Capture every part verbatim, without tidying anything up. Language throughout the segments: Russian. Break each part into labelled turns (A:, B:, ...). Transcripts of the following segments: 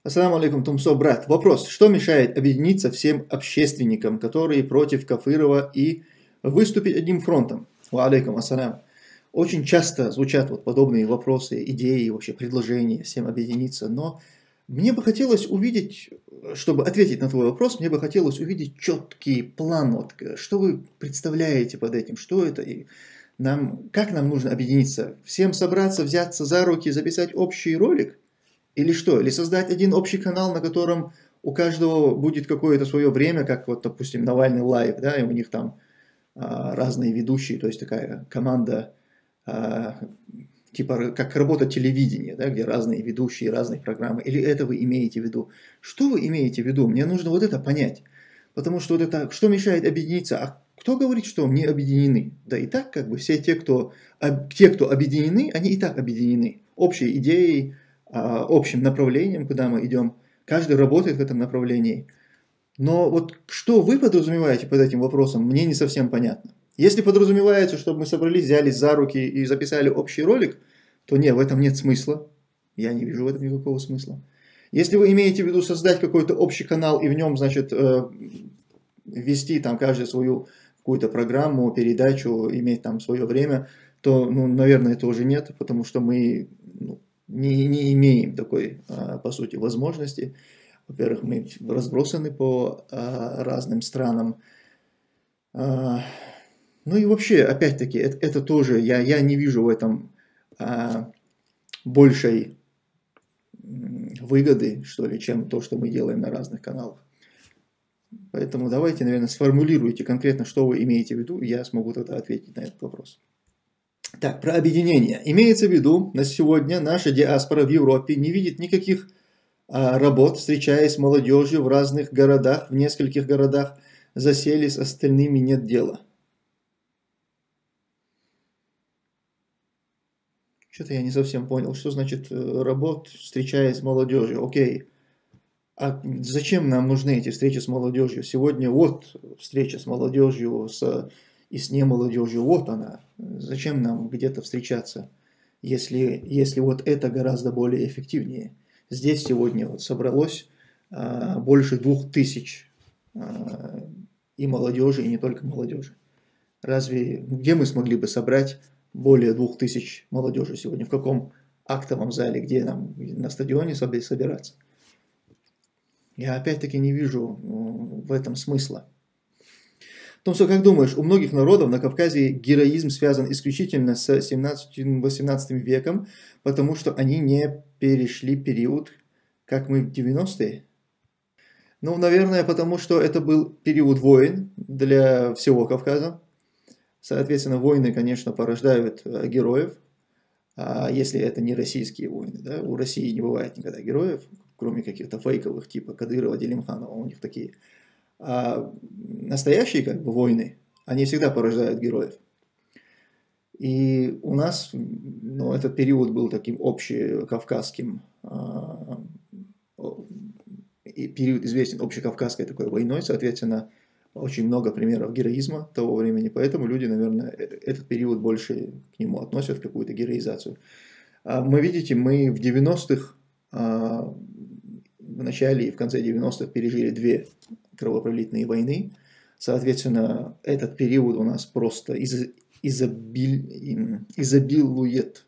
A: Ассаламу алейкум, Тумсо, брат. Вопрос. Что мешает объединиться всем общественникам, которые против Кафырова, и выступить одним фронтом? Ва алейкум ассалям. Очень часто звучат вот подобные вопросы, идеи, вообще предложения всем объединиться, но мне бы хотелось увидеть, чтобы ответить на твой вопрос, мне бы хотелось увидеть четкий план, вот, что вы представляете под этим, что это, и нам, как нам нужно объединиться, всем собраться, взяться за руки, записать общий ролик? Или что? Или создать один общий канал, на котором у каждого будет какое-то свое время, как вот, допустим, Навальный Лайв, да, и у них там а, разные ведущие, то есть такая команда, а, типа как работа телевидения, да, где разные ведущие, разные программы. Или это вы имеете в виду? Что вы имеете в виду? Мне нужно вот это понять. Потому что вот это, что мешает объединиться? А кто говорит, что не объединены? Да и так, как бы, все те, кто, те, кто объединены, они и так объединены. Общей идеей, общим направлением, куда мы идем. Каждый работает в этом направлении. Но вот что вы подразумеваете под этим вопросом, мне не совсем понятно. Если подразумевается, чтобы мы собрались, взялись за руки и записали общий ролик, то нет, в этом нет смысла. Я не вижу в этом никакого смысла. Если вы имеете в виду создать какой-то общий канал и в нем, значит, ввести там каждый свою какую-то программу, передачу, иметь там свое время, то, ну, наверное, это уже нет, потому что мы... Ну, Не, не имеем такой, по сути, возможности. Во-первых, мы разбросаны по разным странам. Ну и вообще, опять-таки, это, это тоже, я, я не вижу в этом большей выгоды, что ли, чем то, что мы делаем на разных каналах. Поэтому давайте, наверное, сформулируйте конкретно, что вы имеете в виду, и я смогу тогда ответить на этот вопрос. Так, про объединение. Имеется в виду, на сегодня наша диаспора в Европе не видит никаких а, работ, встречаясь с молодежью в разных городах, в нескольких городах, засели, с остальными нет дела. Что-то я не совсем понял, что значит работ, встречаясь с молодежью. Окей, а зачем нам нужны эти встречи с молодежью? Сегодня вот встреча с молодежью, с... и с немолодежью, вот она. Зачем нам где-то встречаться, если, если вот это гораздо более эффективнее? Здесь сегодня вот собралось а, больше двух тысяч а, и молодежи, и не только молодежи. Разве, где мы смогли бы собрать более двух тысяч молодежи сегодня? В каком актовом зале, где нам на стадионе собираться? Я опять-таки не вижу в этом смысла. Томсо, как думаешь, у многих народов на Кавказе героизм связан исключительно с семнадцатым-восемнадцатым веком, потому что они не перешли период, как мы в девяностые? Ну, наверное, потому что это был период войн для всего Кавказа. Соответственно, войны, конечно, порождают героев, а если это не российские войны, да, у России не бывает никогда героев, кроме каких-то фейковых, типа Кадырова, Делимханова, у них такие... А настоящие, как бы, войны, они всегда порождают героев. И у нас, ну, этот период был таким общекавказским, а, и период известен общекавказской такой войной, соответственно, очень много примеров героизма того времени, поэтому люди, наверное, этот период больше к нему относят, какую-то героизацию. А мы, видите, мы в девяностых, а, в начале и в конце девяностых пережили две кровопролитные войны. Соответственно, этот период у нас просто из, изобиль, изобилует,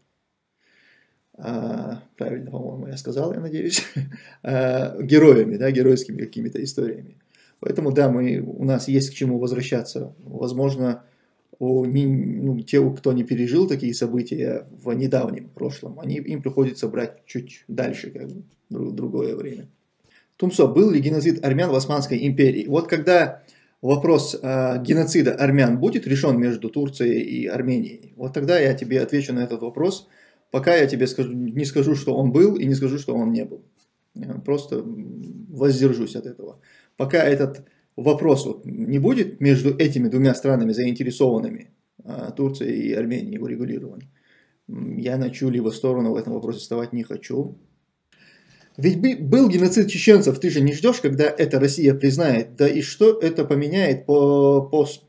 A: а, правильно, по-моему, я сказал, я надеюсь, а, героями, да, геройскими какими-то историями. Поэтому, да, мы, у нас есть к чему возвращаться. Возможно, у, ну, те, кто не пережил такие события в недавнем прошлом, они, им приходится брать чуть дальше, как бы, другое время. Тумсо, был ли геноцид армян в Османской империи? Вот когда вопрос э, геноцида армян будет решен между Турцией и Арменией, вот тогда я тебе отвечу на этот вопрос. Пока я тебе скажу, не скажу, что он был, и не скажу, что он не был. Я просто воздержусь от этого. Пока этот вопрос вот не будет между этими двумя странами заинтересованными, э, Турцией и Арменией, урегулирован, я на чью-либо сторону в этом вопросе вставать не хочу. Ведь был геноцид чеченцев, ты же не ждешь, когда это Россия признает, да и что это поменяет по пост,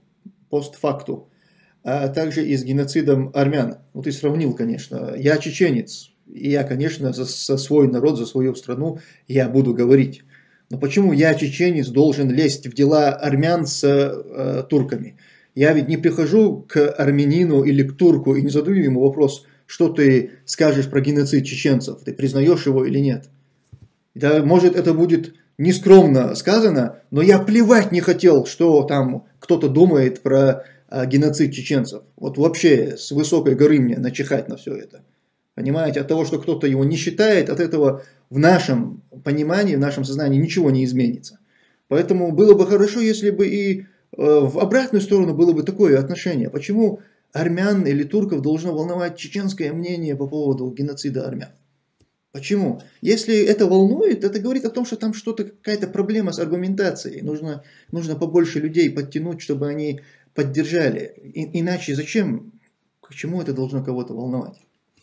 A: постфакту, а также и с геноцидом армян. Ну ты сравнил, конечно, я чеченец, И я, конечно, за, за свой народ, за свою страну я буду говорить. Но почему я, чеченец, должен лезть в дела армян с э, турками? Я ведь не прихожу к армянину или к турку и не задаю ему вопрос, что ты скажешь про геноцид чеченцев, ты признаешь его или нет. Да, может, это будет нескромно сказано, но я плевать не хотел, что там кто-то думает про а, геноцид чеченцев. Вот вообще с высокой горы мне начихать на все это. Понимаете, от того, что кто-то его не считает, от этого в нашем понимании, в нашем сознании ничего не изменится. Поэтому было бы хорошо, если бы и э, в обратную сторону было бы такое отношение. Почему армян или турков должно волновать чеченское мнение по поводу геноцида армян? Почему? Если это волнует, это говорит о том, что там что-то, какая-то проблема с аргументацией. Нужно, нужно побольше людей подтянуть, чтобы они поддержали. И, иначе зачем, к чему это должно кого-то волновать?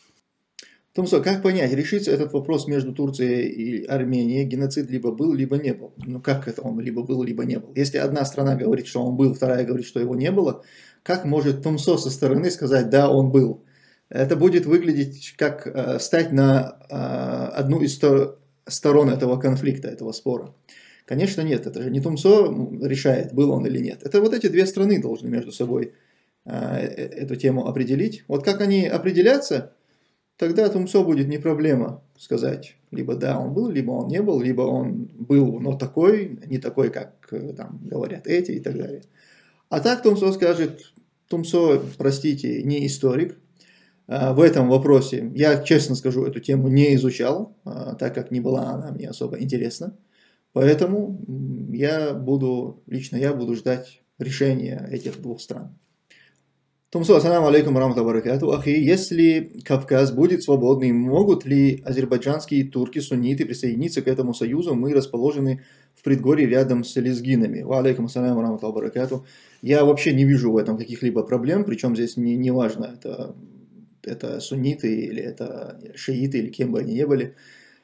A: Томсо, как понять, решится этот вопрос между Турцией и Арменией, геноцид либо был, либо не был? Ну как это он либо был, либо не был? Если одна страна говорит, что он был, вторая говорит, что его не было, как может Томсо со стороны сказать, да, он был? Это будет выглядеть как э, стать на э, одну из стор сторон этого конфликта, этого спора. Конечно, нет, это же не Томсо решает, был он или нет. Это вот эти две страны должны между собой э, эту тему определить. Вот как они определятся, тогда Томсо будет не проблема сказать, либо да, он был, либо он не был, либо он был, но такой, не такой, как там говорят эти и так далее. А так Томсо скажет, Томсо, простите, не историк. В этом вопросе, я честно скажу, эту тему не изучал, так как не была она мне особо интересна. Поэтому я буду, лично я буду ждать решения этих двух стран. Томсо, ассаламу алейкум раматуллахи баракату. Ахи, если Кавказ будет свободный, могут ли азербайджанские турки, сунниты присоединиться к этому союзу? Мы расположены в предгорье рядом с лезгинами. Ва алейкум ассаламу раматуллахи баракату. Я вообще не вижу в этом каких-либо проблем, причем здесь не, не важно, это, это сунниты или это шииты или кем бы они ни были.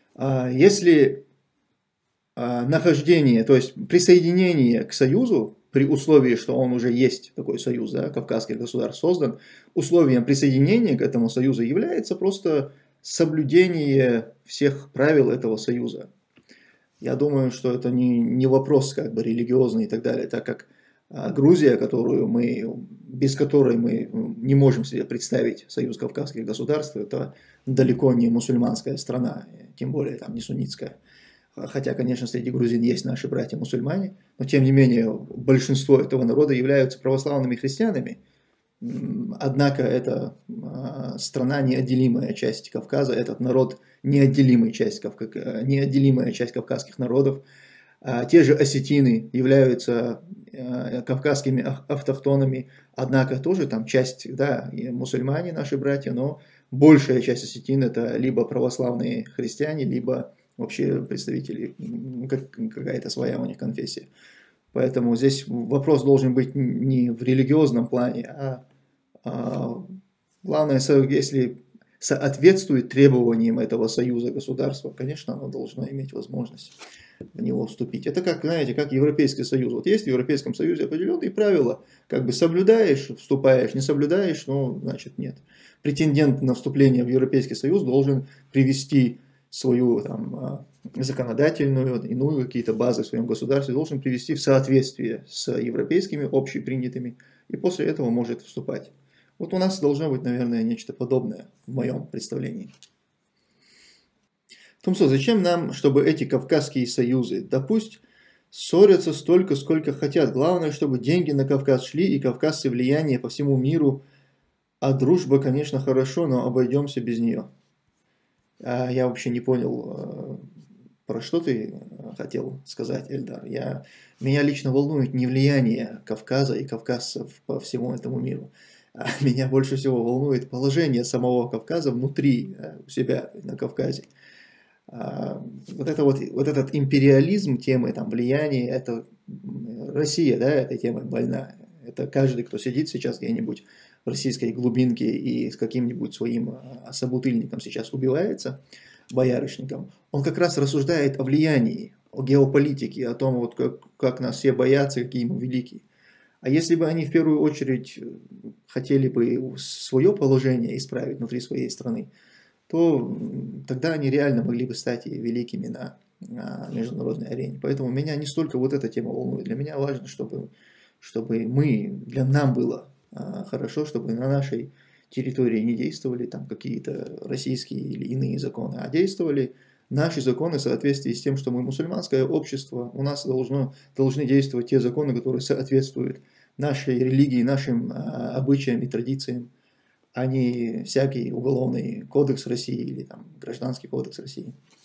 A: Если нахождение, то есть присоединение к союзу, при условии, что он уже есть, такой союз, да, кавказских государств создан, условием присоединения к этому союзу является просто соблюдение всех правил этого союза. Я думаю, что это не, не вопрос как бы религиозный и так далее, так как а, Грузия, которую мы, без которой мы не можем себе представить союз кавказских государств, это далеко не мусульманская страна, тем более там не суннитская. Хотя, конечно, среди грузин есть наши братья-мусульмане, но тем не менее большинство этого народа являются православными христианами. Однако это страна неотделимая часть Кавказа, этот народ неотделимая часть, неотделимая часть кавказских народов. Те же осетины являются кавказскими автохтонами, однако тоже там часть, да, мусульмане наши братья, но большая часть осетин это либо православные христиане, либо вообще представители, какая-то своя у них конфессия. Поэтому здесь вопрос должен быть не в религиозном плане, а, а главное, если соответствует требованиям этого союза государства, конечно, оно должно иметь возможность в него вступить. Это как, знаете, как Европейский союз. Вот есть в Европейском союзе определенные правила, как бы соблюдаешь, вступаешь, не соблюдаешь, ну, значит, нет. Претендент на вступление в Европейский союз должен привести свою там, законодательную, иную какие-то базы в своем государстве, должен привести в соответствие с европейскими общепринятыми, и после этого может вступать. Вот у нас должно быть, наверное, нечто подобное в моем представлении. Томсо, зачем нам, чтобы эти кавказские союзы, да пусть ссорятся столько, сколько хотят, главное, чтобы деньги на Кавказ шли, и кавказцы влияние по всему миру, а дружба, конечно, хорошо, но обойдемся без нее. Я вообще не понял, про что ты хотел сказать, Эльдар. Я, меня лично волнует не влияние Кавказа и кавказцев по всему этому миру. Меня больше всего волнует положение самого Кавказа внутри у себя на Кавказе. Вот, это вот, вот этот империализм темы там, влияния, это Россия, да, этой темой больна. Это каждый, кто сидит сейчас где-нибудь в российской глубинке и с каким-нибудь своим собутыльником сейчас убивается, боярышником, он как раз рассуждает о влиянии, о геополитике, о том, вот как, как нас все боятся, какие мы великие. А если бы они в первую очередь хотели бы свое положение исправить внутри своей страны, то тогда они реально могли бы стать и великими на, на международной арене. Поэтому меня не столько вот эта тема волнует. Для меня важно, чтобы, чтобы мы, для нам было а, хорошо, чтобы на нашей территории не действовали там какие-то российские или иные законы, а действовали наши законы в соответствии с тем, что мы мусульманское общество, у нас должно, должны действовать те законы, которые соответствуют нашей религии, нашим а, обычаям и традициям, а не всякий уголовный кодекс России или там, гражданский кодекс России.